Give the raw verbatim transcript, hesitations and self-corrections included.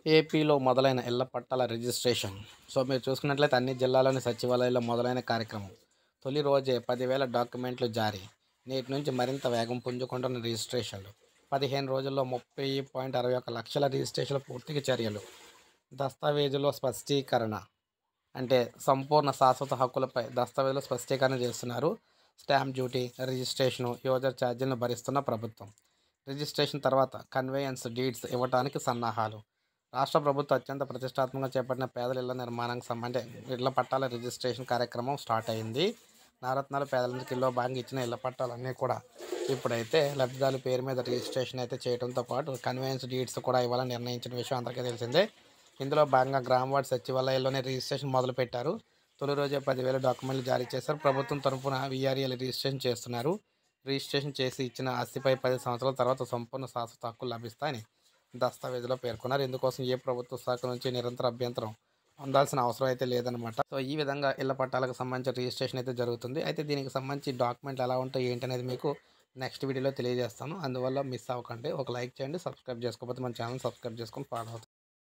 ఏపీలో మొదలైన ఇళ్ల పట్టాల రిజిస్ట్రేషన్. సో మీరు చూసుకున్నట్లయితే అన్ని జిల్లాలోని సచివాలయాల్లో మొదలైన కార్యక్రమం. తొలి రోజే పదివేల డాక్యుమెంట్లు జారీ. నేటి నుంచి మరింత వేగం పుంజుకుంటున్న రిజిస్ట్రేషన్లు. పదిహేను రోజుల్లో ముప్పై పాయింట్ అరవై ఒక్క లక్షల రిజిస్ట్రేషన్ల పూర్తికి చర్యలు. దస్తావేజులో స్పష్టీకరణ. అంటే సంపూర్ణ శాశ్వత హక్కులపై దస్తావేజులో స్పష్టీకరణ చేస్తున్నారు. స్టాంప్ డ్యూటీ, రిజిస్ట్రేషను, యూజర్ ఛార్జీలను భరిస్తున్న ప్రభుత్వం. రిజిస్ట్రేషన్ తర్వాత కన్వేయన్స్ డీడ్స్ ఇవ్వడానికి సన్నాహాలు. రాష్ట్ర ప్రభుత్వం అత్యంత ప్రతిష్టాత్మకంగా చేపట్టిన పేదల ఇళ్ల నిర్మాణానికి సంబంధించి ఇళ్ల పట్టాల రిజిస్ట్రేషన్ కార్యక్రమం స్టార్ట్ అయింది. నవరత్నాలు పేదలందరికీ ఇల్లు భాగంగా ఇచ్చిన ఇళ్ల పట్టాలన్నీ కూడా ఇప్పుడైతే లబ్ధిదారుల పేరు మీద రిజిస్ట్రేషన్ అయితే చేయడంతో పాటు కన్వేయన్స్ డీడ్స్ కూడా ఇవ్వాలని నిర్ణయించిన విషయం అందరికీ తెలిసిందే. ఇందులో భాగంగా గ్రామ వార్డు సచివాలయాల్లోనే రిజిస్ట్రేషన్ మొదలుపెట్టారు. తొలి రోజే పదివేల డాక్యుమెంట్లు జారీ చేశారు. ప్రభుత్వం తరఫున వీఆర్ఏలు రిజిస్ట్రేషన్ చేస్తున్నారు. రిజిస్ట్రేషన్ చేసి ఇచ్చిన ఆస్తిపై పది సంవత్సరాల తర్వాత సంపూర్ణ శాశ్వత హక్కులు లభిస్తాయని దస్తావేజులో పేర్కొన్నారు. ఇందుకోసం ఏ ప్రభుత్వ శాఖ నుంచి నిరంతర అభ్యంతరం పొందాల్సిన అవసరం అయితే లేదనమాట. సో ఈ విధంగా ఇళ్ల పట్టాలకు సంబంధించిన రిజిస్ట్రేషన్ అయితే జరుగుతుంది. అయితే దీనికి సంబంధించి డాక్యుమెంట్లు ఎలా ఉంటాయి ఏంటి అనేది మీకు నెక్స్ట్ వీడియోలో తెలియజేస్తాను. అందువల్ల మిస్ అవ్వకండి. ఒక లైక్ చేయండి. సబ్స్క్రైబ్ చేసుకోకపోతే మన ఛానల్ సబ్స్క్రైబ్ చేసుకొని ఫాలో అవుతుంది.